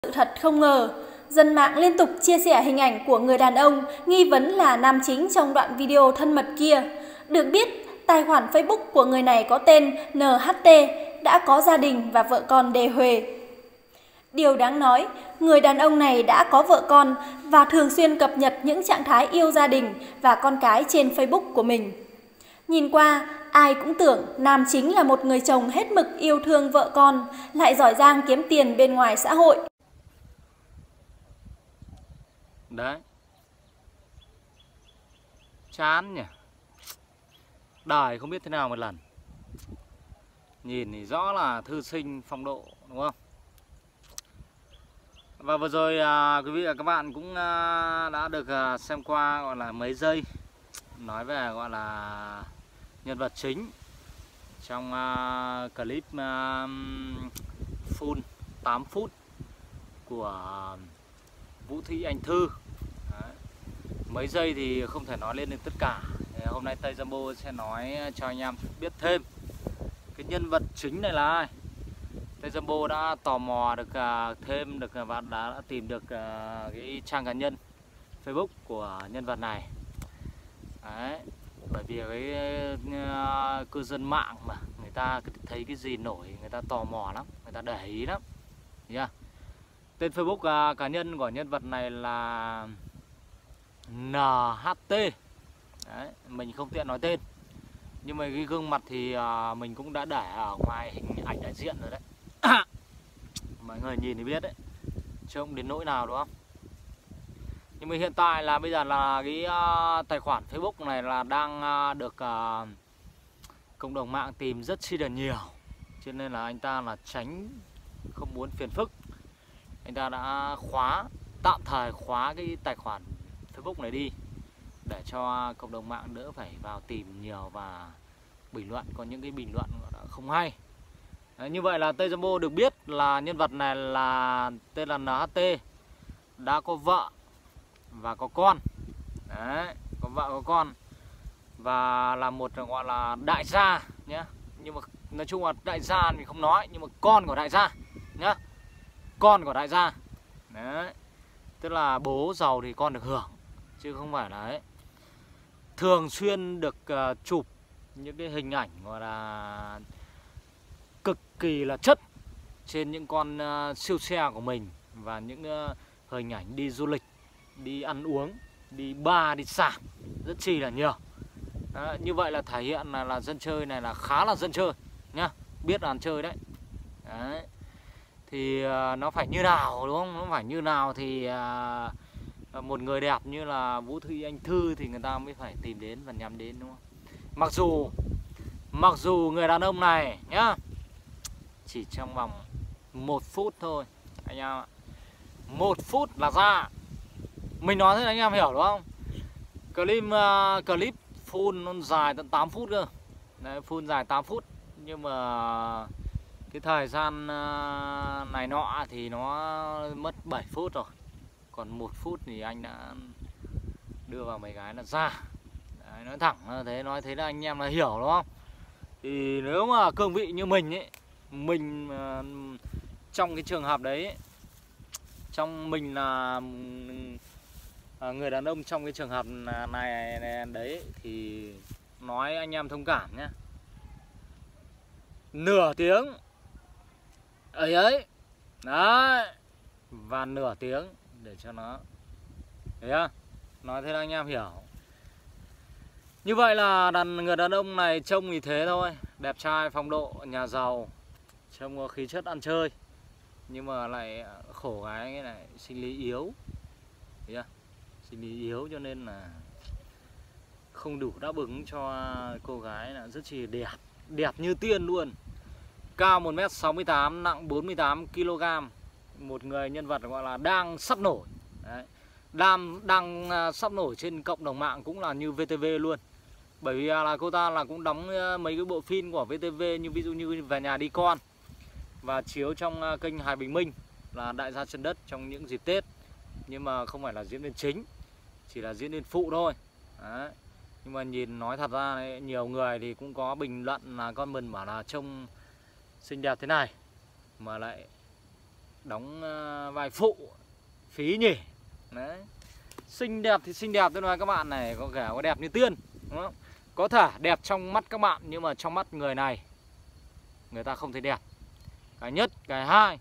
Sự thật không ngờ, dân mạng liên tục chia sẻ hình ảnh của người đàn ông nghi vấn là nam chính trong đoạn video thân mật kia. Được biết, tài khoản Facebook của người này có tên NHT, đã có gia đình và vợ con đề huề. Điều đáng nói, người đàn ông này đã có vợ con và thường xuyên cập nhật những trạng thái yêu gia đình và con cái trên Facebook của mình. Nhìn qua, ai cũng tưởng nam chính là một người chồng hết mực yêu thương vợ con, lại giỏi giang kiếm tiền bên ngoài xã hội. Đấy. Chán nhỉ. Đời không biết thế nào một lần. Nhìn thì rõ là thư sinh phong độ, đúng không? Và vừa rồi quý vị và các bạn cũng đã được xem qua gọi là mấy giây nói về gọi là nhân vật chính trong clip full 8 phút của Vũ Thị Anh Thư. Đấy. Mấy giây thì không thể nói lên được tất cả. Hôm nay Tây Jumbo sẽ nói cho anh em biết thêm cái nhân vật chính này là ai. Tây Jumbo đã tò mò được thêm được và đã tìm được cái trang cá nhân Facebook của nhân vật này. Đấy. Bởi vì cái cư dân mạng mà người ta thấy cái gì nổi người ta tò mò lắm, người ta để ý lắm. Yeah. Tên Facebook cá nhân của nhân vật này là NHT. Đấy, mình không tiện nói tên. Nhưng mà cái gương mặt thì mình cũng đã để ở ngoài hình ảnh đại diện rồi đấy. Mọi người nhìn thì biết đấy, trông đến nỗi nào đúng không? Nhưng mà hiện tại là bây giờ là cái tài khoản Facebook này là đang được cộng đồng mạng tìm rất chi là nhiều. Cho nên là anh ta là tránh không muốn phiền phức, anh ta đã tạm thời khóa cái tài khoản Facebook này đi để cho cộng đồng mạng đỡ phải vào tìm nhiều và bình luận, có những cái bình luận không hay. Đấy, như vậy là Tây Jumbo được biết là nhân vật này là tên là NHT, đã có vợ và có con. Đấy, có vợ có con và là một gọi là đại gia nhé. Nhưng mà nói chung là đại gia thì không nói, nhưng mà con của đại gia nhá, con của đại gia. Đấy, tức là bố giàu thì con được hưởng, chứ không phải là ấy. Thường xuyên được chụp những cái hình ảnh gọi là cực kỳ là chất trên những con siêu xe của mình và những hình ảnh đi du lịch, đi ăn uống, đi bar, đi sạp rất chi là nhiều. Đấy, như vậy là thể hiện là dân chơi này là khá là dân chơi nhá, biết là ăn chơi đấy. Đấy. Thì nó phải như nào đúng không? Nó phải như nào thì một người đẹp như là Vũ Thị Anh Thư thì người ta mới phải tìm đến và nhắm đến, đúng không? Mặc dù người đàn ông này nhá, chỉ trong vòng 1 phút thôi anh em ạ, 1 phút là ra. Mình nói thế anh em hiểu đúng không? Clip full nó dài tận 8 phút cơ. Đấy, full dài 8 phút. Nhưng mà cái thời gian này nọ thì nó mất 7 phút rồi. Còn 1 phút thì anh đã đưa vào mấy cái là ra. Đấy, nói thẳng là thế, nói thế là anh em là hiểu đúng không? Thì nếu mà cương vị như mình ấy, mình trong cái trường hợp đấy ấy, trong mình là người đàn ông trong cái trường hợp này đấy thì nói anh em thông cảm nhé. Nửa tiếng ấy đấy, và nửa tiếng để cho nó thấy không? Nói thế là anh em hiểu. Như vậy là người đàn ông này trông thì thế thôi, đẹp trai phong độ, nhà giàu, trông có khí chất ăn chơi, nhưng mà lại khổ cái này sinh lý yếu. Thấy chưa? Sinh lý yếu cho nên là không đủ đáp ứng cho cô gái là rất chi đẹp, đẹp như tiên luôn. Cao 1m68, nặng 48 kg. Một người nhân vật gọi là đang sắp nổi. Đấy. Đang sắp nổi trên cộng đồng mạng cũng là như VTV luôn. Bởi vì là cô ta là cũng đóng mấy cái bộ phim của VTV, như ví dụ như Về Nhà Đi Con, và chiếu trong kênh Hải Bình Minh là Đại gia chân đất trong những dịp Tết. Nhưng mà không phải là diễn viên chính, chỉ là diễn viên phụ thôi. Đấy. Nhưng mà nhìn nói thật ra đấy, nhiều người thì cũng có bình luận là con mình bảo là trông xinh đẹp thế này mà lại đóng vai phụ phí nhỉ. Đấy. Xinh đẹp thì xinh đẹp, tôi nói các bạn này, có cả có đẹp như tiên, đúng không? Có thể đẹp trong mắt các bạn nhưng mà trong mắt người này người ta không thấy đẹp. Cái nhất, cái hai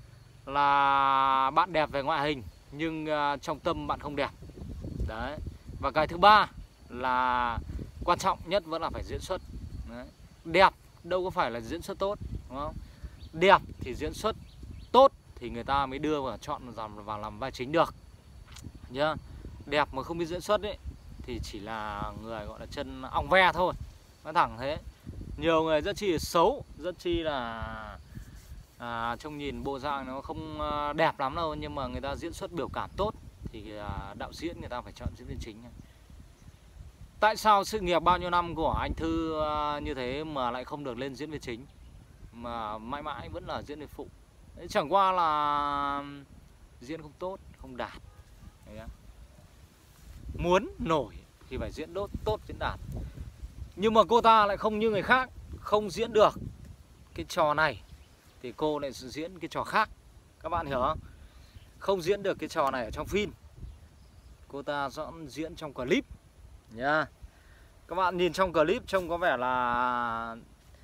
là bạn đẹp về ngoại hình nhưng trong tâm bạn không đẹp. Đấy. Và cái thứ ba là quan trọng nhất vẫn là phải diễn xuất. Đấy. Đẹp đâu có phải là diễn xuất tốt, đúng không? Đẹp thì diễn xuất tốt thì người ta mới đưa vào chọn vào làm vai chính được nhá. Đẹp mà không biết diễn xuất ấy thì chỉ là người gọi là chân ong ve thôi, nó thẳng thế. Nhiều người rất chi là xấu, rất chi là trông nhìn bộ dạng nó không đẹp lắm đâu, nhưng mà người ta diễn xuất biểu cảm tốt thì đạo diễn người ta phải chọn diễn viên chính. Tại sao sự nghiệp bao nhiêu năm của anh Thư như thế mà lại không được lên diễn viên chính, mà mãi mãi vẫn là diễn viên phụ? Đấy, chẳng qua là diễn không tốt, không đạt. Đấy. Muốn nổi thì phải diễn tốt, diễn đạt. Nhưng mà cô ta lại không như người khác, không diễn được cái trò này thì cô lại diễn cái trò khác. Các bạn hiểu không? Không diễn được cái trò này ở trong phim, cô ta diễn trong clip nha. Các bạn nhìn trong clip trông có vẻ là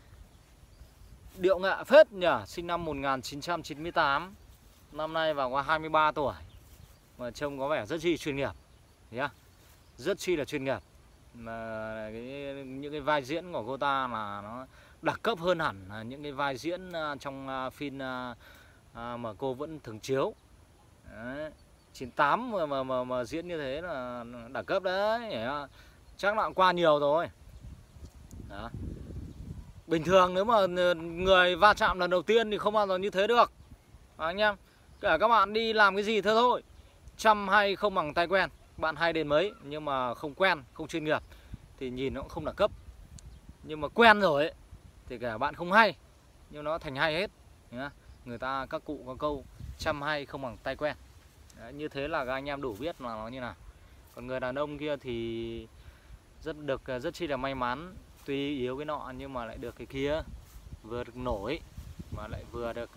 điệu nghệ phết nhỉ. Sinh năm 1998, năm nay vào qua 23 tuổi mà trông có vẻ rất chi chuyên nghiệp nhá. Rất chi là chuyên nghiệp. Mà những cái vai diễn của cô ta là nó đẳng cấp hơn hẳn những cái vai diễn trong phim mà cô vẫn thường chiếu. Đấy. 98 mà diễn như thế là đẳng cấp đấy. Chắc là qua nhiều rồi. Đó. Bình thường nếu mà người va chạm lần đầu tiên thì không bao giờ như thế được anh em. Cả các bạn đi làm cái gì thế thôi, chăm hay không bằng tay quen. Bạn hay đến mấy nhưng mà không quen, không chuyên nghiệp thì nhìn nó cũng không đẳng cấp. Nhưng mà quen rồi ấy, thì cả bạn không hay nhưng nó thành hay hết. Người ta, các cụ có câu chăm hay không bằng tay quen. Đấy, như thế là các anh em đủ biết là nó như nào. Còn người đàn ông kia thì rất chi là may mắn, tuy yếu cái nọ nhưng mà lại được cái kia, vừa được nổi mà lại vừa được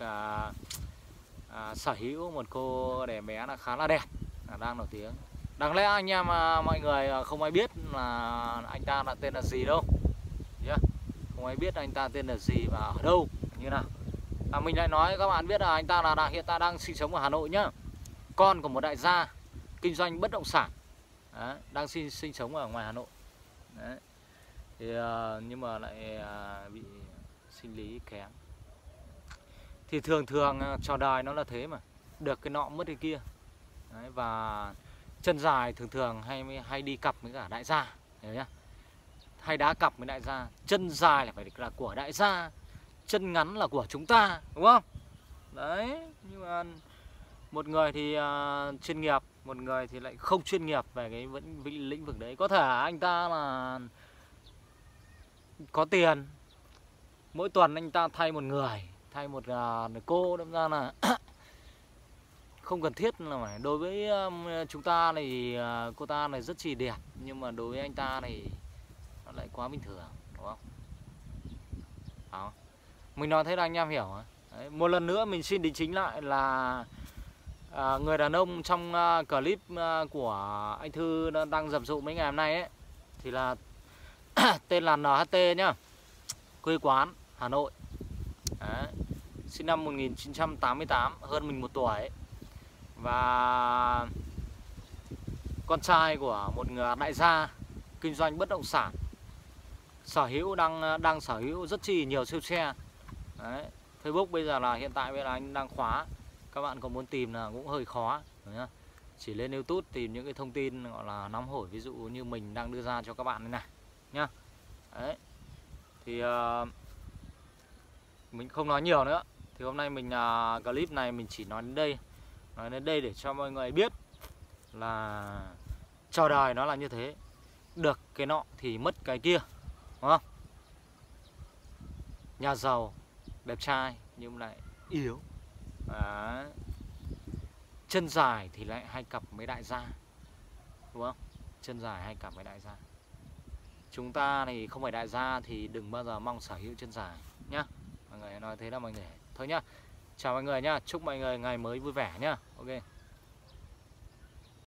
sở hữu một cô đẻ bé là khá là đẹp, đang nổi tiếng. Đáng lẽ anh em mọi người không ai biết là anh ta là tên là gì đâu, không ai biết anh ta tên là gì và ở đâu như nào. Mình lại nói các bạn biết là anh ta là hiện tại đang sinh sống ở Hà Nội nhá, con của một đại gia kinh doanh bất động sản. Đấy, đang sinh sống ở ngoài Hà Nội. Đấy. Thì nhưng mà lại bị sinh lý kém. Thì thường trò đời nó là thế mà, được cái nọ mất cái kia. Đấy, và chân dài thường hay đi cặp với cả đại gia, hiểu nhá. Hay đá cặp với đại gia. Chân dài là phải là của đại gia, chân ngắn là của chúng ta, đúng không? Đấy, nhưng mà một người thì chuyên nghiệp, một người thì lại không chuyên nghiệp về cái lĩnh vực đấy. Có thể anh ta là có tiền, mỗi tuần anh ta thay một người, thay một cô, đâm ra là không cần thiết là phải. Đối với chúng ta thì cô ta này rất chi đẹp, nhưng mà đối với anh ta thì nó lại quá bình thường, đúng không? Đó. Mình nói thế là anh em hiểu. Đấy. Một lần nữa mình xin đính chính lại là người đàn ông trong clip của anh Thư đang dập dụ mấy ngày hôm nay ấy, thì là tên là NHT nhá, quê quán Hà Nội. Đấy. Sinh năm 1988, hơn mình 1 tuổi ấy. Và con trai của một người đại gia kinh doanh bất động sản, sở hữu đang sở hữu rất chi nhiều siêu xe. Đấy. Facebook bây giờ là hiện tại bây giờ anh đang khóa, các bạn có muốn tìm là cũng hơi khó. Đấy. Chỉ lên YouTube tìm những cái thông tin gọi là nóng hổi, ví dụ như mình đang đưa ra cho các bạn đây này nhá. Đấy. Thì mình không nói nhiều nữa. Thì hôm nay mình clip này mình chỉ nói đến đây để cho mọi người biết là trò đời nó là như thế, được cái nọ thì mất cái kia, đúng không? Nhà giàu đẹp trai nhưng lại yếu. Đấy. Chân dài thì lại hay cặp với đại gia, đúng không? Chân dài hay cặp với đại gia. Chúng ta thì không phải đại gia thì đừng bao giờ mong sở hữu chân dài nhá. Mọi người nói thế là mọi người thôi nhá. Chào mọi người nhá, chúc mọi người ngày mới vui vẻ nhá. Ok.